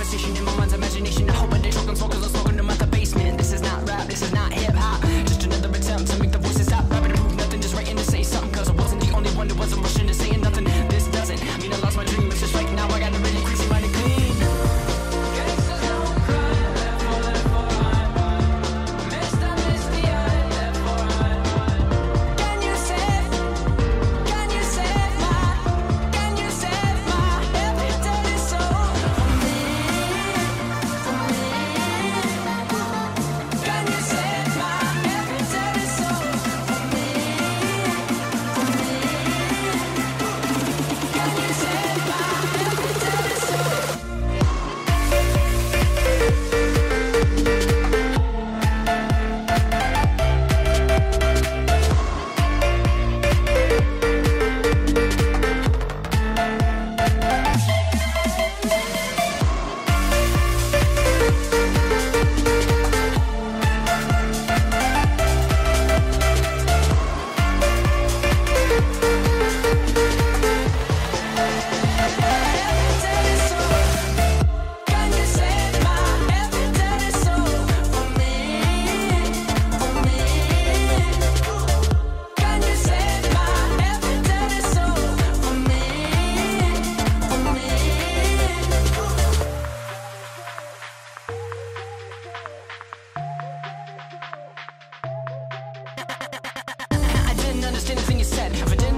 conversation in my mind's imagination. I hope I did choke on smoke cause I'm smoking them out the basement. This is not rap, this is not hip-hop, just another attempt to make the voices stop rapping to prove nothing, just writing to say something. Cause I wasn't the only one that wasn't rushing to saying nothing. This doesn't mean I lost my dream, it's just right now I got a really crazy mind and clean. Understand the thing you said, if I didn't